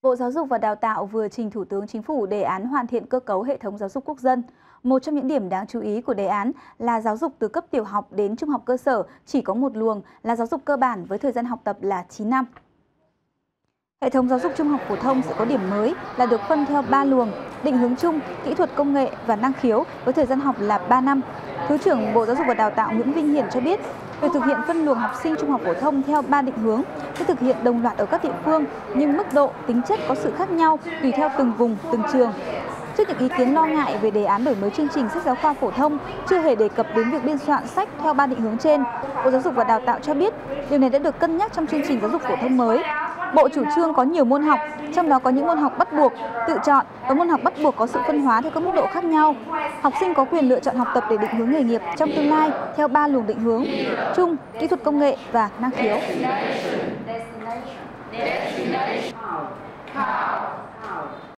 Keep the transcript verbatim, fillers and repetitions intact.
Bộ Giáo dục và Đào tạo vừa trình Thủ tướng Chính phủ đề án hoàn thiện cơ cấu hệ thống giáo dục quốc dân. Một trong những điểm đáng chú ý của đề án là giáo dục từ cấp tiểu học đến trung học cơ sở chỉ có một luồng là giáo dục cơ bản với thời gian học tập là chín năm. Hệ thống giáo dục trung học phổ thông sẽ có điểm mới là được phân theo ba luồng: định hướng chung, kỹ thuật công nghệ và năng khiếu với thời gian học là ba năm. Thứ trưởng Bộ Giáo dục và Đào tạo Nguyễn Vinh Hiển cho biết, việc thực hiện phân luồng học sinh trung học phổ thông theo ba định hướng sẽ thực hiện đồng loạt ở các địa phương, nhưng mức độ, tính chất có sự khác nhau tùy theo từng vùng, từng trường. Trước những ý kiến lo ngại về đề án đổi mới chương trình sách giáo khoa phổ thông chưa hề đề cập đến việc biên soạn sách theo ba định hướng trên, Bộ Giáo dục và Đào tạo cho biết điều này đã được cân nhắc trong chương trình giáo dục phổ thông mới. Bộ chủ trương có nhiều môn học, trong đó có những môn học bắt buộc, tự chọn và môn học bắt buộc có sự phân hóa theo các mức độ khác nhau. Học sinh có quyền lựa chọn học tập để định hướng nghề nghiệp trong tương lai theo ba luồng định hướng: chung, kỹ thuật công nghệ và năng khiếu.